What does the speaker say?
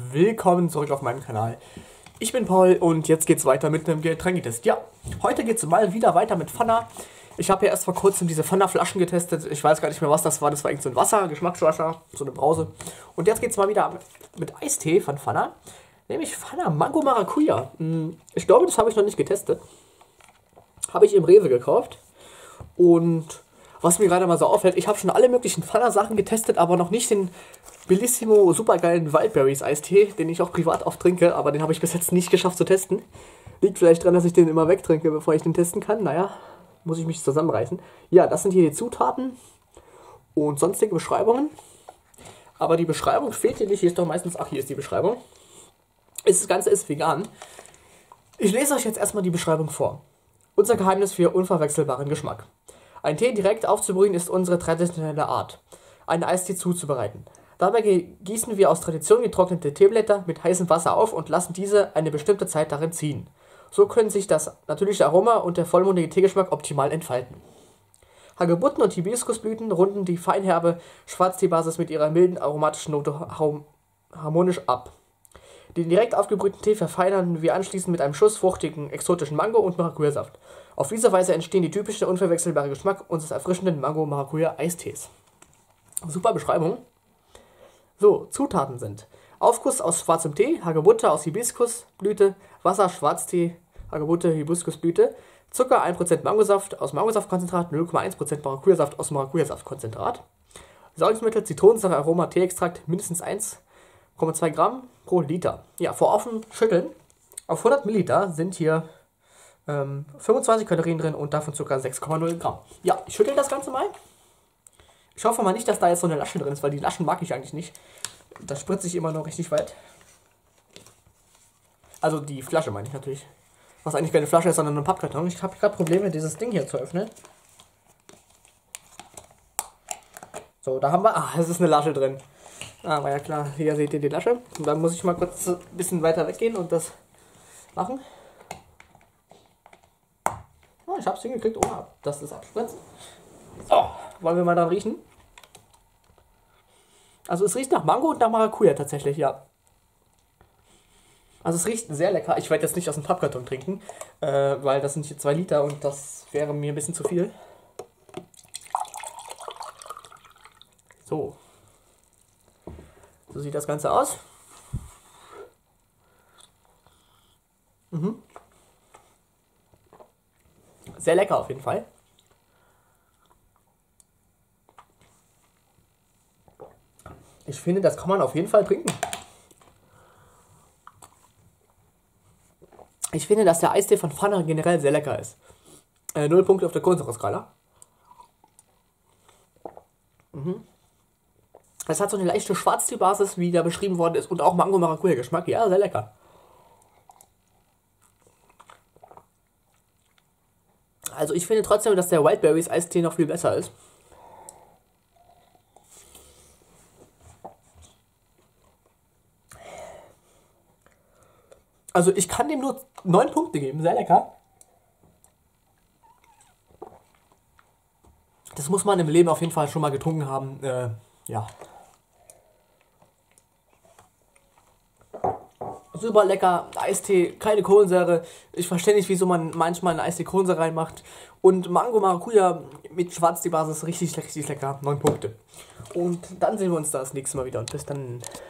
willkommen zurück auf meinem Kanal. Ich bin Paul und jetzt geht's weiter mit einem Getränketest. Ja, heute geht's mal wieder weiter mit Fanta. Ich habe ja erst vor kurzem diese Fanta-Flaschen getestet. Ich weiß gar nicht mehr, was das war. Das war irgend so ein Wasser, Geschmackswasser, so eine Brause. Und jetzt geht's mal wieder mit Eistee von Fanta. Nämlich Fanta Mango Maracuja. Ich glaube, das habe ich noch nicht getestet. Habe ich im Rewe gekauft. Und was mir gerade mal so auffällt, ich habe schon alle möglichen Fanta-Sachen getestet, aber noch nicht den Bellissimo supergeilen Wildberries Eistee, den ich auch privat oft trinke, aber den habe ich bis jetzt nicht geschafft zu testen. Liegt vielleicht daran, dass ich den immer wegtrinke, bevor ich den testen kann. Naja, muss ich mich zusammenreißen. Ja, das sind hier die Zutaten und sonstige Beschreibungen. Aber die Beschreibung fehlt hier nicht. Hier ist doch meistens... Ach, hier ist die Beschreibung. Das Ganze ist vegan. Ich lese euch jetzt erstmal die Beschreibung vor. Unser Geheimnis für unverwechselbaren Geschmack. Ein Tee direkt aufzubrühen ist unsere traditionelle Art, einen Eistee zuzubereiten. Dabei gießen wir aus Tradition getrocknete Teeblätter mit heißem Wasser auf und lassen diese eine bestimmte Zeit darin ziehen. So können sich das natürliche Aroma und der vollmundige Teegeschmack optimal entfalten. Hagebutten und Hibiskusblüten runden die feinherbe Schwarzteebasis mit ihrer milden aromatischen Note harmonisch ab. Den direkt aufgebrühten Tee verfeinern wir anschließend mit einem Schuss fruchtigen, exotischen Mango- und Maracuja-Saft. Auf diese Weise entstehen die typische, unverwechselbare Geschmack unseres erfrischenden Mango-Maracuja-Eistees. Super Beschreibung. So, Zutaten sind Aufguss aus schwarzem Tee, Hagebutte aus Hibiskusblüte, Wasser, Schwarztee, Hagebutte, Hibiskusblüte, Zucker, 1% Mangosaft aus Mangosaftkonzentrat, 0,1% Maracuja-Saft aus Maracuja-Saftkonzentrat. Säurungsmittel, Zitronensäure, Aroma, Teeextrakt, mindestens 1,2 Gramm pro Liter. Ja, vor offen schütteln. Auf 100 Milliliter sind hier 25 Kalorien drin und davon Zucker 6,0 Gramm. Ja, ich schüttel das Ganze mal. Ich hoffe mal nicht, dass da jetzt so eine Lasche drin ist, weil die Laschen mag ich eigentlich nicht. Das spritze ich immer noch richtig weit. Also die Flasche meine ich natürlich. Was eigentlich keine Flasche ist, sondern ein Pappkarton. Ich habe gerade Probleme, dieses Ding hier zu öffnen. So, da haben wir... Ah, es ist eine Lasche drin. Ah, war ja klar. Hier seht ihr die Lasche. Und dann muss ich mal kurz ein bisschen weiter weggehen und das machen. Oh, ich habe es hingekriegt, ohne dass das abspritzt. So, wollen wir mal dann riechen? Also es riecht nach Mango und nach Maracuja tatsächlich, ja. Also es riecht sehr lecker. Ich werde jetzt nicht aus dem Pappkarton trinken, weil das sind hier 2 Liter und das wäre mir ein bisschen zu viel. So. So sieht das Ganze aus. Sehr lecker auf jeden Fall. Ich finde, das kann man auf jeden Fall trinken. Ich finde, dass der Eistee von Fanta generell sehr lecker ist. 0 Punkte auf der Kohlensäureskala. Es hat so eine leichte Schwarztee-Basis, wie da beschrieben worden ist, und auch Mango-Maracuja-Geschmack. Ja, sehr lecker. Also ich finde trotzdem, dass der Wildberries Eistee noch viel besser ist. Also ich kann dem nur 9 Punkte geben, sehr lecker. Das muss man im Leben auf jeden Fall schon mal getrunken haben, ja. Super lecker, Eistee, keine Kohlensäure. Ich verstehe nicht, wieso man manchmal einen Eistee Kohlensäure reinmacht. Und Mango Maracuja mit Schwarztee-Basis, richtig, richtig lecker, 9 Punkte. Und dann sehen wir uns das nächste Mal wieder und bis dann.